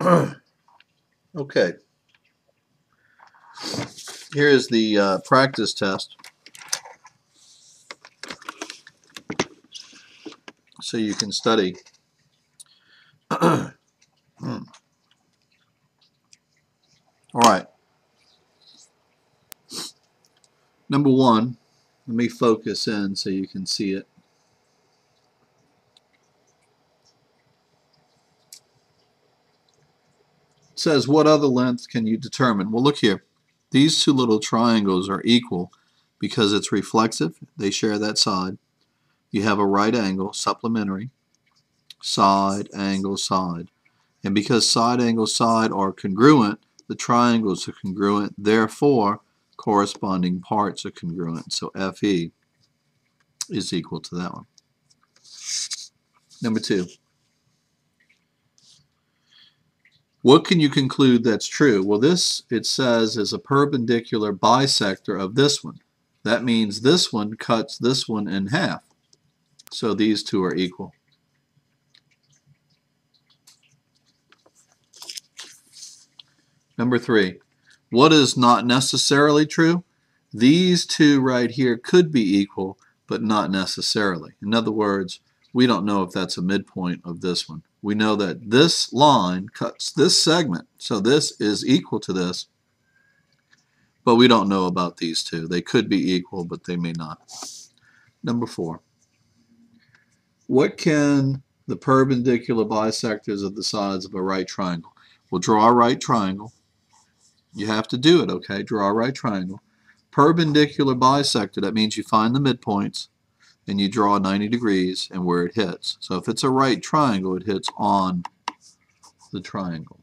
Okay, here is the practice test. So you can study. All right. Number one, let me focus in so you can see it. It says, what other length can you determine? Well, look here. These two little triangles are equal because it's reflexive. They share that side. You have a right angle, supplementary, side, angle, side. And because side, angle, side are congruent, the triangles are congruent. Therefore, corresponding parts are congruent. So FE is equal to that one. Number two. What can you conclude that's true? Well, this, it says, is a perpendicular bisector of this one. That means this one cuts this one in half. So these two are equal. Number three. What is not necessarily true? These two right here could be equal, but not necessarily. In other words, we don't know if that's a midpoint of this one. We know that this line cuts this segment, so this is equal to this, but we don't know about these two. They could be equal, but they may not. Number four. What can the perpendicular bisectors of the sides of a right triangle? We'll draw a right triangle. You have to do it, okay? Draw a right triangle. Perpendicular bisector, that means you find the midpoints and you draw 90 degrees and where it hits. So if it's a right triangle, it hits on the triangle.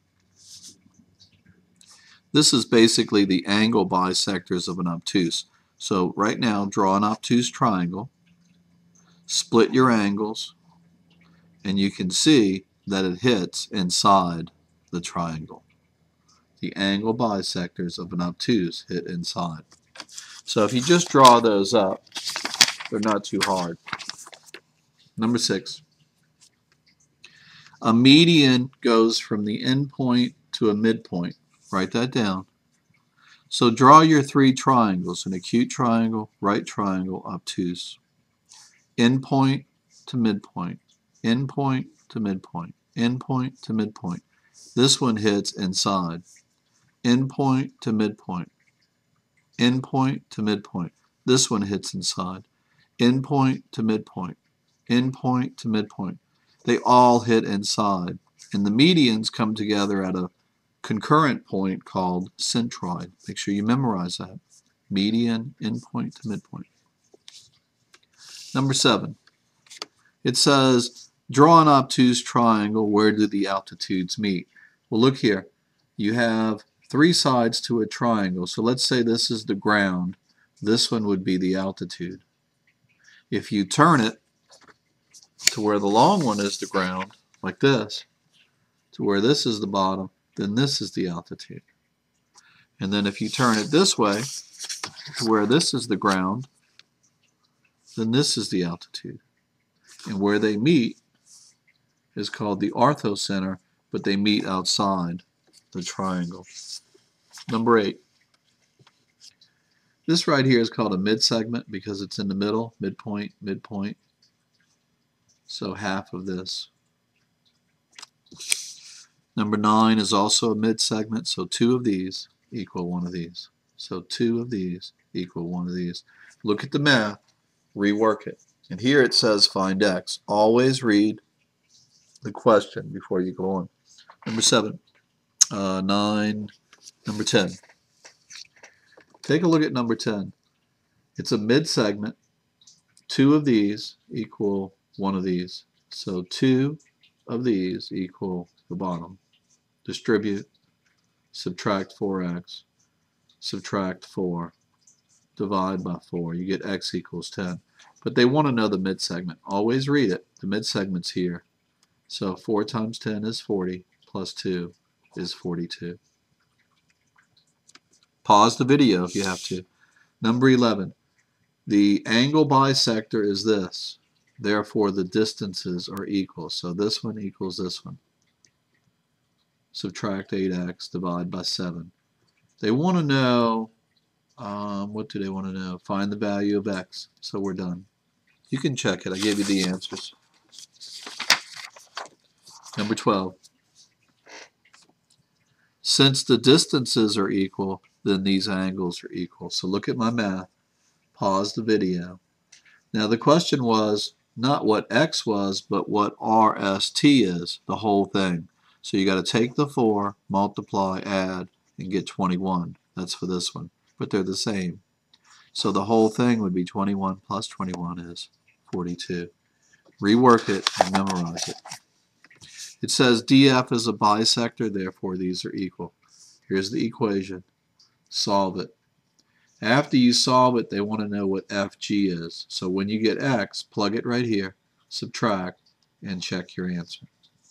This is basically the angle bisectors of an obtuse. So right now, draw an obtuse triangle, split your angles, and you can see that it hits inside the triangle. The angle bisectors of an obtuse hit inside. So if you just draw those up, they're not too hard. Number six. A median goes from the end point to a midpoint. Write that down. So draw your three triangles, an acute triangle, right triangle, obtuse. End point to midpoint, end point to midpoint, end point to midpoint. This one hits inside. End point to midpoint, end point to midpoint. This one hits inside. End point to midpoint, end point to midpoint. They all hit inside. And the medians come together at a concurrent point called centroid. Make sure you memorize that. Median, end point to midpoint. Number seven. It says, draw an obtuse triangle. Where do the altitudes meet? Well, look here. You have three sides to a triangle. So let's say this is the ground. This one would be the altitude. If you turn it to where the long one is the ground, like this, to where this is the bottom, then this is the altitude. And then if you turn it this way, to where this is the ground, then this is the altitude. And where they meet is called the orthocenter, but they meet outside the triangle. Number eight. This right here is called a midsegment because it's in the middle, midpoint, midpoint. So half of this. Number 9 is also a midsegment, so two of these equal one of these. So two of these equal one of these. Look at the math, rework it. And here it says find x. Always read the question before you go on. Number 7, 9, number 10. Take a look at number 10. It's a midsegment. Two of these equal one of these. So two of these equal the bottom. Distribute, subtract 4x, subtract 4, divide by 4. You get x equals 10. But they want to know the midsegment. Always read it. The midsegment's here. So 4 times 10 is 40, plus 2 is 42. Pause the video if you have to. Number 11. The angle bisector is this. Therefore, the distances are equal. So this one equals this one. subtract 8x, divide by 7. They want to know, what do they want to know? Find the value of x. So we're done. You can check it. I gave you the answers. Number 12. Since the distances are equal, then these angles are equal. So look at my math. Pause the video. Now the question was not what x was, but what RST is, the whole thing. So you got to take the 4, multiply, add, and get 21. That's for this one. But they're the same. So the whole thing would be 21 plus 21 is 42. Rework it and memorize it. It says DF is a bisector, therefore these are equal. Here's the equation. Solve it. After you solve it, they want to know what FG is. So when you get X, plug it right here, subtract, and check your answer.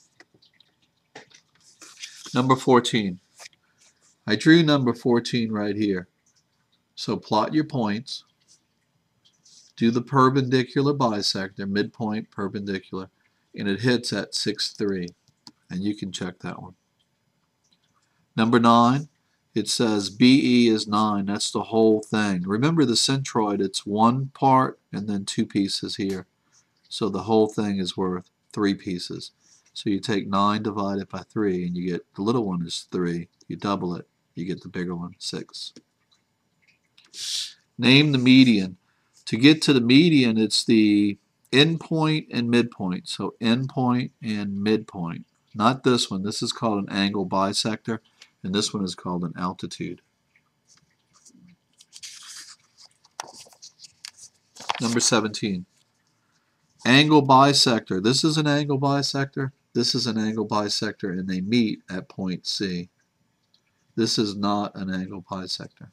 Number 14. I drew number 14 right here. So plot your points. Do the perpendicular bisector, midpoint perpendicular, and it hits at 6, 3. And you can check that one. Number 9. It says BE is 9. That's the whole thing. Remember the centroid, it's one part and then 2 pieces here. So the whole thing is worth 3 pieces. So you take 9 divided by 3 and you get the little one is 3. You double it, you get the bigger one, 6. Name the median. To get to the median, it's the endpoint and midpoint. So endpoint and midpoint. Not this one. This is called an angle bisector. And this one is called an altitude. Number 17. Angle bisector. This is an angle bisector. This is an angle bisector, and they meet at point C. This is not an angle bisector.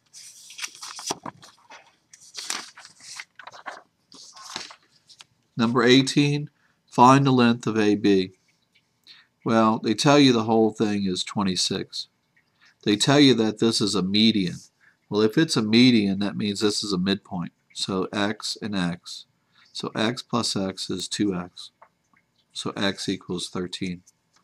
Number 18. Find the length of AB. Well, they tell you the whole thing is 26. They tell you that this is a median. Well, if it's a median, that means this is a midpoint. So x and x. So x plus x is 2x. So x equals 13.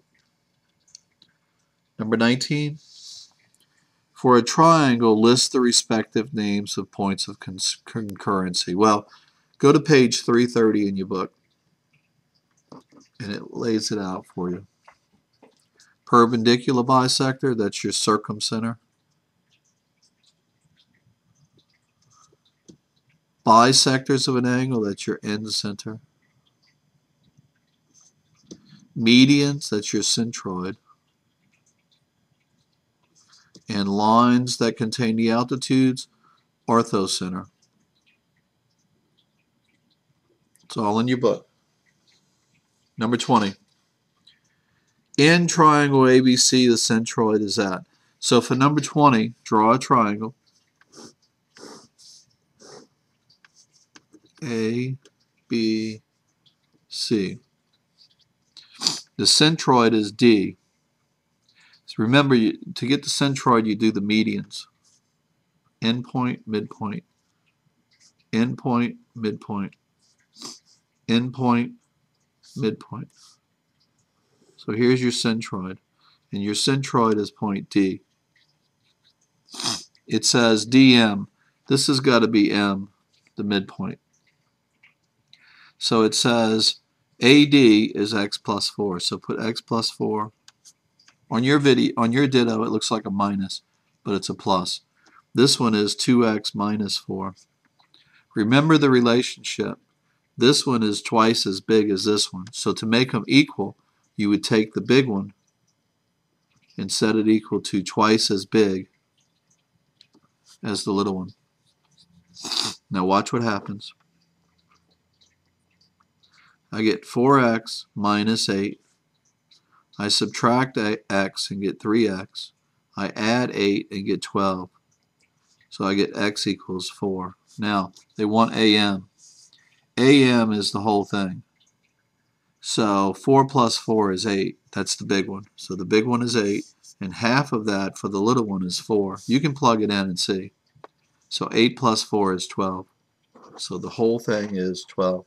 Number 19. For a triangle, list the respective names of points of concurrency. Well, go to page 330 in your book, and it lays it out for you. Perpendicular bisector, that's your circumcenter. Bisectors of an angle, that's your end center. Medians, that's your centroid. And lines that contain the altitudes, orthocenter. It's all in your book. Number 20. In triangle ABC, the centroid is at. So for number 20, draw a triangle. A, B, C. The centroid is D. So remember, to get the centroid, you do the medians. Endpoint, midpoint. Endpoint, midpoint. Endpoint, midpoint. So here's your centroid, and your centroid is point D. It says DM. This has got to be M, the midpoint. So it says AD is x plus 4. So put x plus 4. On your ditto, it looks like a minus, but it's a plus. This one is 2x minus 4. Remember the relationship. This one is twice as big as this one. So to make them equal, you would take the big one and set it equal to twice as big as the little one. Now watch what happens. I get 4x minus 8. I subtract x and get 3x. I add 8 and get 12. So I get x equals 4. Now, they want AM. AM is the whole thing. So 4 plus 4 is 8. That's the big one. So the big one is 8, and half of that for the little one is 4. You can plug it in and see. So 8 plus 4 is 12. So the whole thing is 12.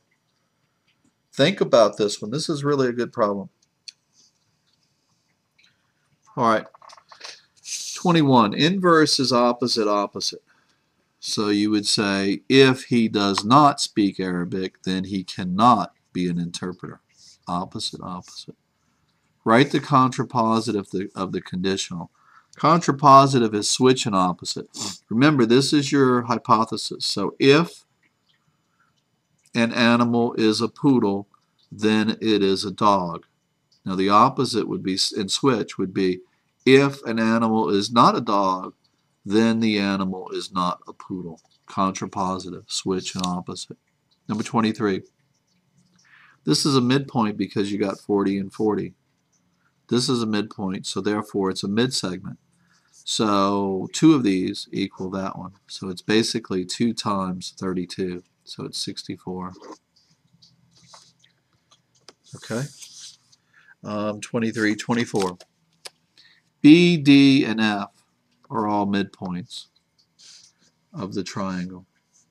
Think about this one. This is really a good problem. All right. 21. Inverse is opposite opposite. So you would say, if he does not speak Arabic, then he cannot be an interpreter. Opposite opposite. Write the contrapositive of the conditional. Contrapositive is switch and opposite. Remember, this is your hypothesis. So if an animal is a poodle, then it is a dog. Now the opposite would be, in switch, would be, if an animal is not a dog, then the animal is not a poodle. Contrapositive, switch and opposite. Number 23. This is a midpoint because you got 40 and 40. This is a midpoint, so therefore it's a mid-segment. So 2 of these equal that one. So it's basically 2 times 32. So it's 64. Okay. 23, 24. B, D, and F are all midpoints of the triangle.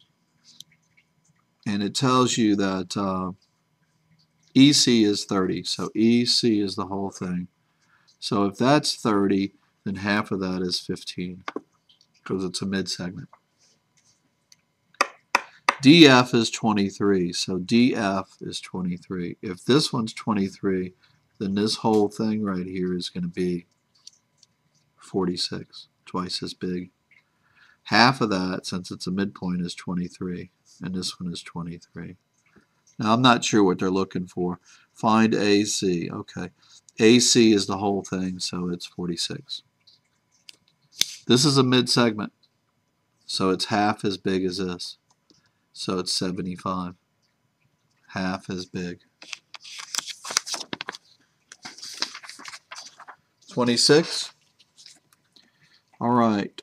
And it tells you that EC is 30. So EC is the whole thing. So if that's 30, then half of that is 15 because it's a mid-segment. DF is 23. So DF is 23. If this one's 23, then this whole thing right here is going to be 46, twice as big. Half of that, since it's a midpoint, is 23, and this one is 23. Now, I'm not sure what they're looking for. Find AC. Okay. AC is the whole thing, so it's 46. This is a mid-segment, so it's half as big as this. So it's 75. Half as big. 26. All right.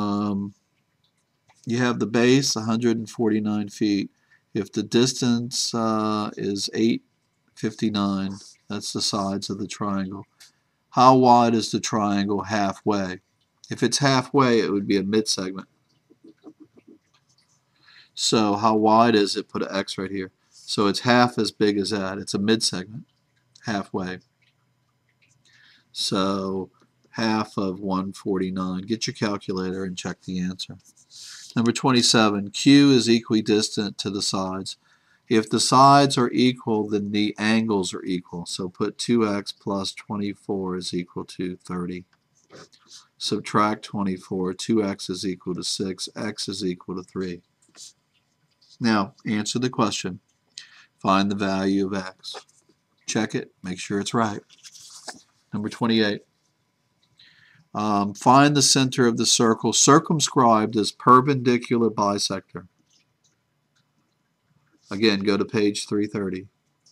You have the base, 149 feet. If the distance is 859, that's the sides of the triangle. How wide is the triangle halfway? If it's halfway, it would be a mid-segment. So how wide is it? Put an X right here. So it's half as big as that. It's a mid-segment, halfway. So half of 149. Get your calculator and check the answer. Number 27, Q is equidistant to the sides. If the sides are equal, then the angles are equal. So put 2x plus 24 is equal to 30. Subtract 24. 2x is equal to 6. X is equal to 3. Now, answer the question. Find the value of x. Check it. Make sure it's right. Number 28. Find the center of the circle circumscribed as perpendicular bisector. Again, go to page 330.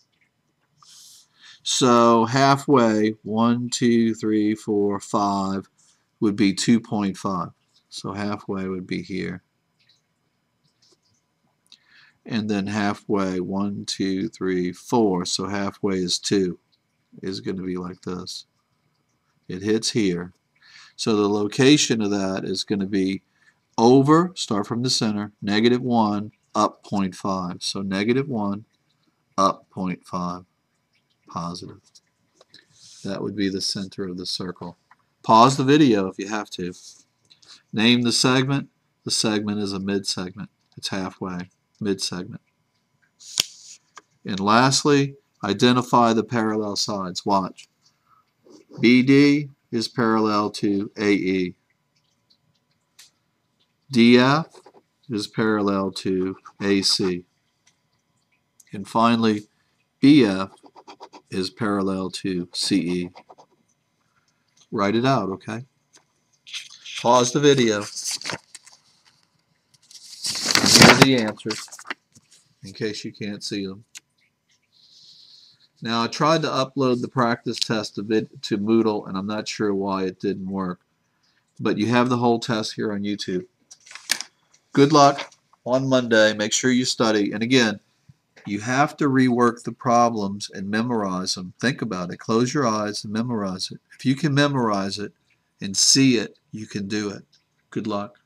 So halfway, 1, 2, 3, 4, 5 would be 2.5. So halfway would be here. And then halfway, 1, 2, 3, 4. So halfway is 2. Is going to be like this. It hits here. So the location of that is going to be over, start from the center, -1, up 0.5. So -1, up 0.5, positive. That would be the center of the circle. Pause the video if you have to. Name the segment. The segment is a mid-segment. It's halfway, mid-segment. And lastly, identify the parallel sides. Watch. BD is parallel to AE. DF is parallel to AC. And finally, BF is parallel to CE. Write it out, okay? Pause the video. Here are the answers, in case you can't see them. Now, I tried to upload the practice test to Moodle, and I'm not sure why it didn't work. But you have the whole test here on YouTube. Good luck on Monday. Make sure you study. And again, you have to rework the problems and memorize them. Think about it. Close your eyes and memorize it. If you can memorize it and see it, you can do it. Good luck.